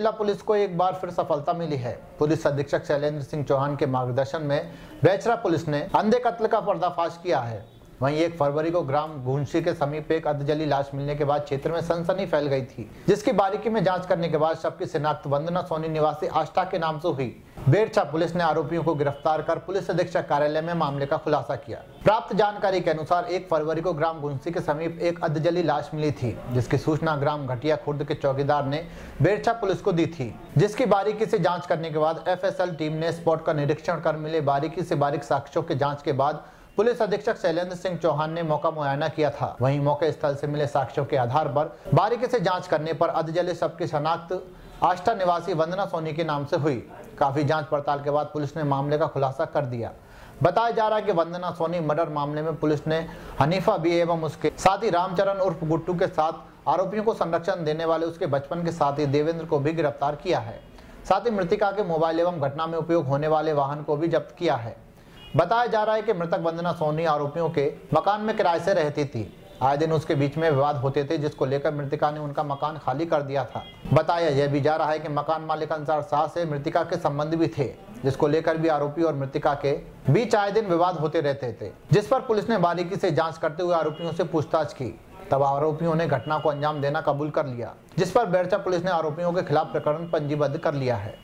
जिला पुलिस को एक बार फिर सफलता मिली है। पुलिस अधीक्षक शैलेंद्र सिंह चौहान के मार्गदर्शन में बेचरा पुलिस ने अंधे कत्ल का पर्दाफाश किया है। वहीं 1 फरवरी को ग्राम घुंसी के समीप एक अर्धजली लाश मिलने के बाद क्षेत्र में सनसनी फैल गई थी, जिसकी बारीकी में जांच करने के बाद शव की शिनाख्त वंदना सोनी निवासी आष्टा के नाम से हुई। बेरछा पुलिस ने आरोपियों को गिरफ्तार कर पुलिस अधीक्षक कार्यालय में मामले का खुलासा किया। प्राप्त जानकारी के अनुसार 1 फरवरी को ग्राम घुंसी के समीप एक अर्धजली लाश मिली थी, जिसकी सूचना ग्राम घटिया खुर्द के चौकीदार ने बेरछा पुलिस को दी थी, जिसकी बारीकी से जांच करने के बाद एफएसएल टीम ने स्पॉट का निरीक्षण कर मिले बारीकी से बारीक साक्ष्यों के जांच के बाद पुलिस अधीक्षक शैलेंद्र सिंह चौहान ने मौका मुआयना किया था। वहीं मौके स्थल से मिले साक्ष्यों के आधार पर बारीकी से जांच करने पर अर्धजले शव की शनाख्त आष्टा निवासी वंदना सोनी के नाम से हुई। काफी जांच पड़ताल के बाद पुलिस ने मामले का खुलासा कर दिया। बताया जा रहा है कि वंदना सोनी मर्डर मामले में पुलिस ने हनीफा बी एवं उसके साथी रामचरण उर्फ गुट्टू के साथ आरोपियों को संरक्षण देने वाले उसके बचपन के साथी देवेंद्र को भी गिरफ्तार किया है। साथ ही मृतिका के मोबाइल एवं घटना में उपयोग होने वाले वाहन को भी जब्त किया है। बताया जा रहा है कि मृतक वंदना सोनी आरोपियों के मकान में किराए से रहती थी। आए दिन उसके बीच में विवाद होते थे, जिसको लेकर मृतिका ने उनका मकान खाली कर दिया था। बताया यह भी जा रहा है कि मकान मालिक अंसार शाह से मृतिका के संबंध भी थे, जिसको लेकर भी आरोपी और मृतिका के बीच आए दिन विवाद होते रहते थे, जिस पर पुलिस ने बारीकी से जांच करते हुए आरोपियों से पूछताछ की। तब आरोपियों ने घटना को अंजाम देना कबूल कर लिया, जिस पर बेरछा पुलिस ने आरोपियों के खिलाफ प्रकरण पंजीबद्ध कर लिया है।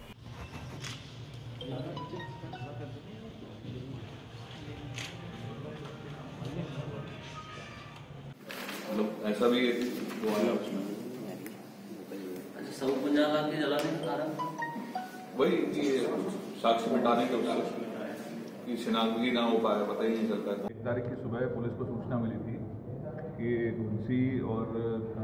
ऐसा भी वो आया उसमें। अच्छा, सब 50 लाख के जलाने का कारण वही कि साक्ष्य मिटाने के उससे कि शिनाख्त ना हो पाया, पता ही नहीं चलता। 1 तारीख की सुबह पुलिस को सूचना मिली थी कि घुंसी और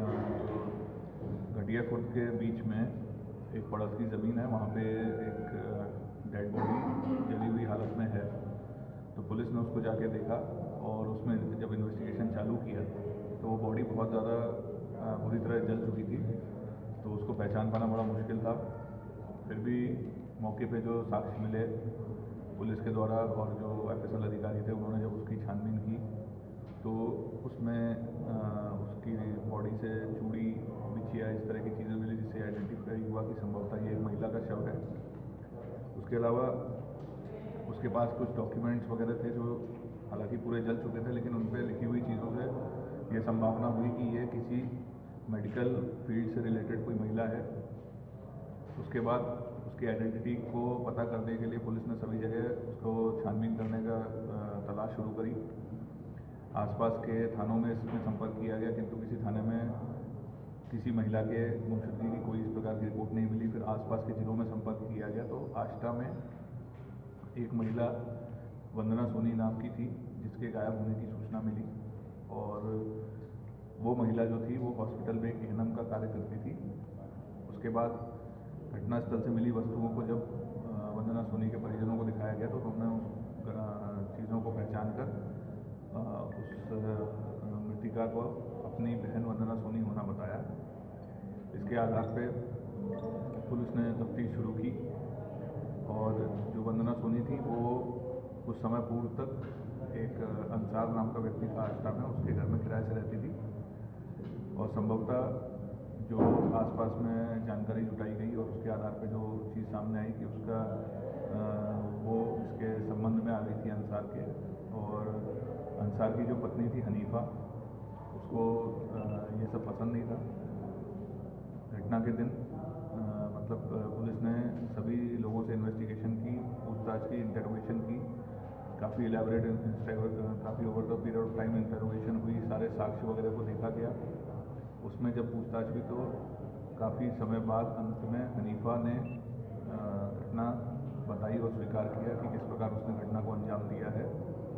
घटिया खुर्द के बीच में एक पड़ोस की ज़मीन है, वहाँ पे एक डेड बॉडी जली हुई हालत में है। तो पुलिस ने उसको जाके देखा और उसमें जब इन्वेस्टिगेशन चालू किया तो वो बॉडी बहुत ज़्यादा बुरी तरह जल चुकी थी, तो उसको पहचान पाना बड़ा मुश्किल था। फिर भी मौके पे जो साक्ष्य मिले पुलिस के द्वारा और जो एफएसएल अधिकारी थे उन्होंने जब उसकी छानबीन की तो उसमें उसकी बॉडी से चूड़ी, बिछिया, इस तरह की चीज़ें मिली, जिससे आइडेंटिफाई हुआ कि संभवतः ये एक महिला का शव है। उसके अलावा उसके पास कुछ डॉक्यूमेंट्स वगैरह थे जो हालांकि पूरे जल चुके थे, लेकिन उन पर लिखी हुई चीज़ों से ये संभावना हुई कि ये किसी मेडिकल फील्ड से रिलेटेड कोई महिला है। उसके बाद उसकी आइडेंटिटी को पता करने के लिए पुलिस ने सभी जगह उसको छानबीन करने का तलाश शुरू करी। आसपास के थानों में इसमें संपर्क किया गया, किंतु किसी थाने में किसी महिला के गुमशुदगी की कोई इस प्रकार की रिपोर्ट नहीं मिली। फिर आसपास के जिलों में संपर्क किया गया तो आष्टा में एक महिला वंदना सोनी नाम की थी, जिसके गायब होने की सूचना मिली और वो महिला जो थी वो हॉस्पिटल में एक एएनएम का कार्य करती थी। उसके बाद घटनास्थल से मिली वस्तुओं को जब वंदना सोनी के परिजनों को दिखाया गया तो उन्होंने उस चीज़ों को पहचान कर उस मृतिका को अपनी बहन वंदना सोनी होना बताया। इसके आधार पे पुलिस ने तफ्तीश शुरू की और जो वंदना सोनी थी वो कुछ समय पूर्व तक एक अंसार नाम का व्यक्ति था आष्टा में, उसके घर में किराए से रहती थी और संभवतः जो आसपास में जानकारी जुटाई गई और उसके आधार पर जो चीज़ सामने आई कि उसका वो इसके संबंध में आ गई थी अंसार के, और अंसार की जो पत्नी थी हनीफा, उसको ये सब पसंद नहीं था। घटना के दिन मतलब पुलिस ने सभी लोगों से इन्वेस्टिगेशन की, पूछताछ की, इंटरोगेशन की, काफ़ी इलेबोरेट, काफ़ी over the period of time interrogation हुई, सारे साक्ष्य वगैरह को देखा गया। उसमें जब पूछताछ हुई तो काफ़ी समय बाद अंत में हनीफा ने घटना बताई और स्वीकार किया कि किस प्रकार उसने घटना को अंजाम दिया है।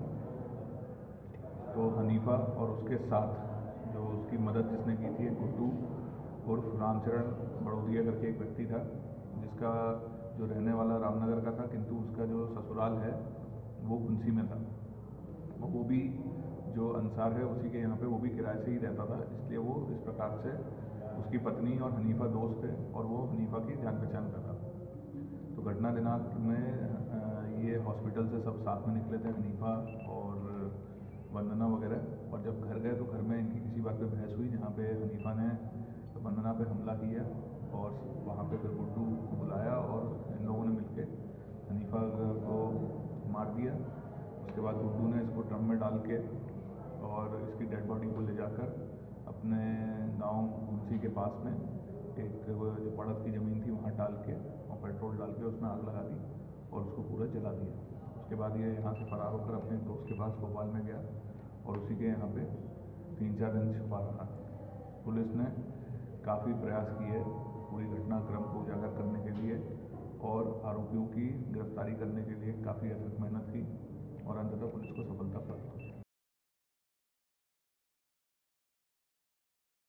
तो हनीफा और उसके साथ जो उसकी मदद जिसने की थी, गुड्डू उर्फ रामचरण बड़ौदिया करके एक व्यक्ति था, जिसका जो रहने वाला रामनगर का था, किंतु उसका जो ससुराल है वो घुंसी में था। वो भी जो अंसार है उसी के यहाँ पे वो भी किराए से ही रहता था, इसलिए वो इस प्रकार से उसकी पत्नी और हनीफा दोस्त थे और वो हनीफा की जान पहचान का था। तो घटना दिनांक में ये हॉस्पिटल से सब साथ में निकले थे, हनीफा और वंदना वगैरह, और जब घर गए तो घर में इनकी किसी बात पे बहस हुई, जहाँ पे हनीफा ने वंदना पे हमला किया और वहाँ पे फिर गुड्डू को बुलाया और इन लोगों ने मिलके हनीफा को मार दिया। उसके बाद गुड्डू ने इसको ड्रम में डाल के और इसकी डेड बॉडी को ले जाकर अपने गांव घुंसी के पास में एक जो पड़त की ज़मीन थी वहाँ डाल के और पेट्रोल डाल के उसमें आग लगा दी और उसको पूरा जला दिया। उसके बाद ये यहाँ से फरार होकर अपने दोस्त के पास भोपाल में गया और उसी के यहाँ पे 3-4 दिन छुपा रहा। पुलिस ने काफ़ी प्रयास किए पूरी घटनाक्रम को उजागर करने के लिए और आरोपियों की गिरफ्तारी करने के लिए काफ़ी अथक मेहनत की और अंततः पुलिस को सफलता प्राप्त हुई।